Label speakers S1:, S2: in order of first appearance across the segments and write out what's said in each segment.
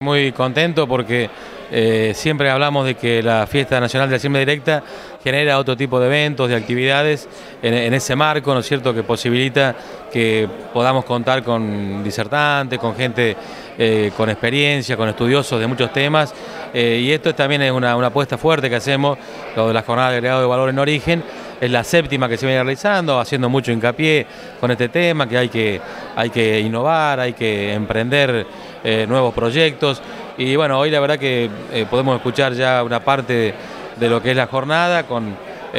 S1: Muy contento porque siempre hablamos de que la Fiesta Nacional de la Siembra Directa genera otro tipo de eventos, de actividades en ese marco, ¿no es cierto?, que posibilita que podamos contar con disertantes, con gente con experiencia, con estudiosos de muchos temas, y esto también es una apuesta fuerte que hacemos, lo de la jornada de agregado de valor en origen. Es la séptima que se viene realizando, haciendo mucho hincapié con este tema, que hay que innovar, hay que emprender nuevos proyectos. Y bueno, hoy la verdad que podemos escuchar ya una parte de lo que es la jornada con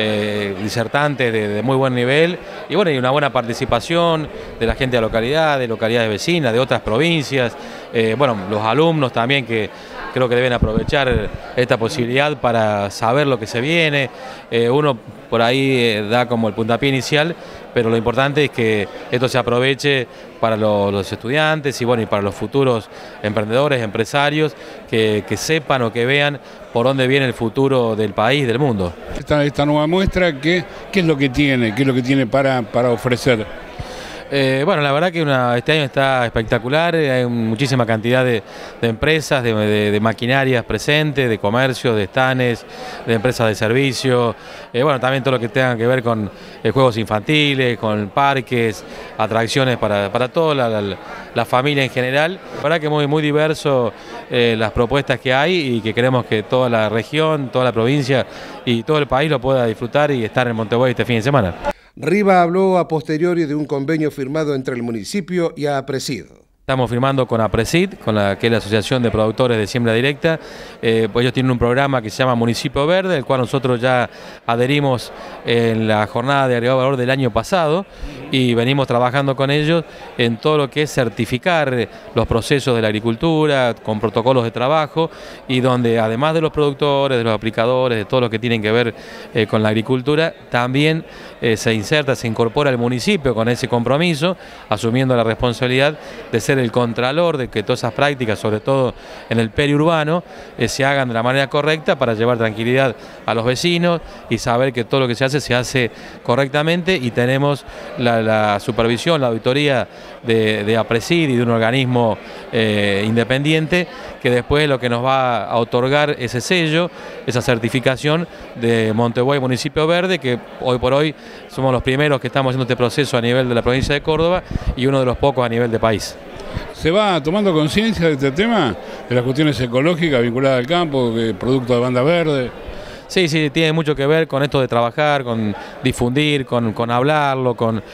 S1: disertantes de muy buen nivel y bueno, y una buena participación de la gente de localidades vecinas, de otras provincias, bueno, los alumnos también que creo que deben aprovechar esta posibilidad para saber lo que se viene. Uno por ahí da como el puntapié inicial, pero lo importante es que esto se aproveche para los estudiantes y bueno, y para los futuros emprendedores, empresarios, que sepan o que vean por dónde viene el futuro del país, del mundo.
S2: Esta nueva muestra, ¿qué es lo que tiene? ¿Qué es lo que tiene para ofrecer?
S1: Bueno, la verdad que este año está espectacular, hay muchísima cantidad de empresas, de maquinarias presentes, de comercios, de estanes, de empresas de servicio, bueno, también todo lo que tenga que ver con juegos infantiles, con parques, atracciones para toda la familia en general. La verdad que muy diverso las propuestas que hay y que queremos que toda la región, toda la provincia y todo el país lo pueda disfrutar y estar en Montevideo este fin de semana.
S3: Riva habló a posteriori de un convenio firmado entre el municipio y APRESID.
S1: Estamos firmando con APRESID, que es la Asociación de Productores de Siembra Directa. Pues ellos tienen un programa que se llama Municipio Verde, el cual nosotros ya adherimos en la jornada de agregado valor del año pasado y venimos trabajando con ellos en todo lo que es certificar los procesos de la agricultura, con protocolos de trabajo y donde además de los productores, de los aplicadores, de todo lo que tienen que ver con la agricultura, también se incorpora el municipio con ese compromiso, asumiendo la responsabilidad de ser el contralor de que todas esas prácticas, sobre todo en el periurbano, se hagan de la manera correcta para llevar tranquilidad a los vecinos y saber que todo lo que se hace correctamente, y tenemos la supervisión, la auditoría de APRESID y de un organismo independiente que después es lo que nos va a otorgar ese sello, esa certificación de Montevideo Municipio Verde, que hoy por hoy somos los primeros que estamos haciendo este proceso a nivel de la provincia de Córdoba y uno de los pocos a nivel de país.
S2: ¿Se va tomando conciencia de este tema, de las cuestiones ecológicas vinculadas al campo, producto de banda verde?
S1: Sí, tiene mucho que ver con esto de trabajar, con difundir, con hablarlo, con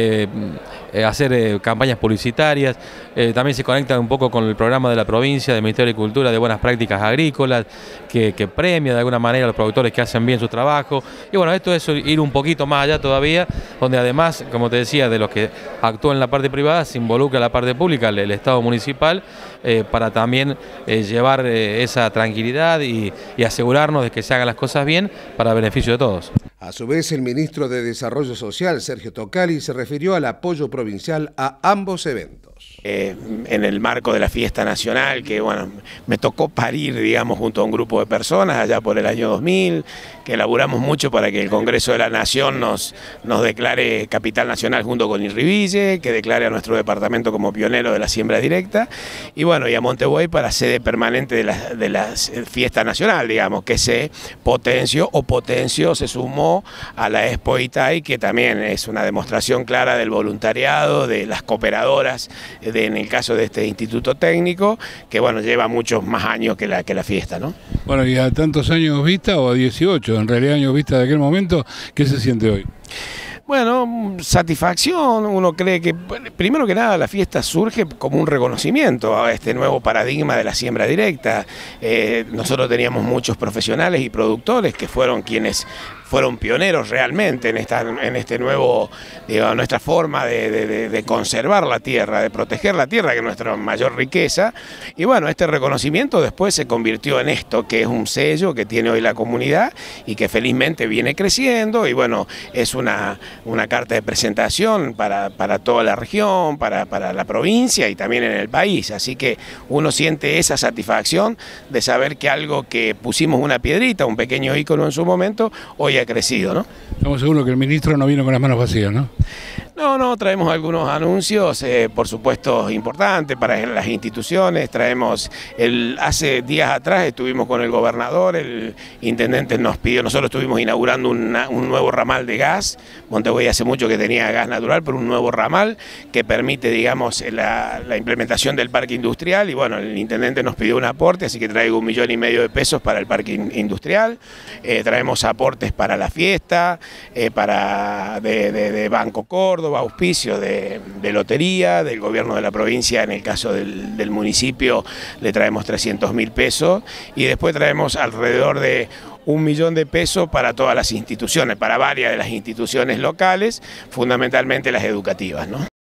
S1: hacer campañas publicitarias. También se conecta un poco con el programa de la provincia, del Ministerio de Agricultura, de buenas prácticas agrícolas, que premia de alguna manera a los productores que hacen bien su trabajo. Y bueno, esto es ir un poquito más allá todavía, donde además, como te decía, de los que actúan en la parte privada, se involucra la parte pública, el Estado municipal, para también llevar esa tranquilidad y asegurarnos de que se hagan las cosas bien para beneficio de todos.
S3: A su vez, el ministro de Desarrollo Social, Sergio Tocali, se refirió al apoyo provincial a ambos eventos.
S4: En el marco de la fiesta nacional, que bueno, me tocó parir, digamos, junto a un grupo de personas allá por el año 2000, que elaboramos mucho para que el Congreso de la Nación nos declare capital nacional junto con Irriville, que declare a nuestro departamento como pionero de la siembra directa, y bueno, y a Montevideo para sede permanente de la fiesta nacional, digamos, que se potenció, se sumó a la Expo Itay, que también es una demostración clara del voluntariado, de las cooperadoras, en el caso de este instituto técnico, que bueno, lleva muchos más años que la fiesta, ¿no?
S2: Bueno, y a tantos años vista, o a 18, en realidad años vista de aquel momento, ¿qué se siente hoy?
S4: Bueno, satisfacción. Uno cree que, primero que nada, la fiesta surge como un reconocimiento a este nuevo paradigma de la siembra directa. Nosotros teníamos muchos profesionales y productores que fueron quienes fueron pioneros realmente en este nuevo, digamos, nuestra forma de conservar la tierra, de proteger la tierra, que es nuestra mayor riqueza. Y bueno, este reconocimiento después se convirtió en esto, que es un sello que tiene hoy la comunidad y que felizmente viene creciendo, y bueno, es una carta de presentación para toda la región, para la provincia y también en el país. Así que uno siente esa satisfacción de saber que algo que pusimos una piedrita, un pequeño ícono en su momento, hoy ha crecido, ¿no?
S2: Estamos seguros que el ministro no vino con las manos vacías, ¿no?
S4: No, traemos algunos anuncios, por supuesto, importantes para las instituciones. Hace días atrás estuvimos con el gobernador, el intendente nos pidió, nosotros estuvimos inaugurando un nuevo ramal de gas. Montevideo hace mucho que tenía gas natural, pero un nuevo ramal que permite, digamos, la implementación del parque industrial. Y bueno, el intendente nos pidió un aporte, así que traigo 1,5 millones de pesos para el parque industrial. Traemos aportes para la fiesta, de Banco Córdoba, auspicio de lotería, del gobierno de la provincia. En el caso del municipio le traemos 300.000 pesos y después traemos alrededor de 1 millón de pesos para todas las instituciones, para varias de las instituciones locales, fundamentalmente las educativas, ¿no?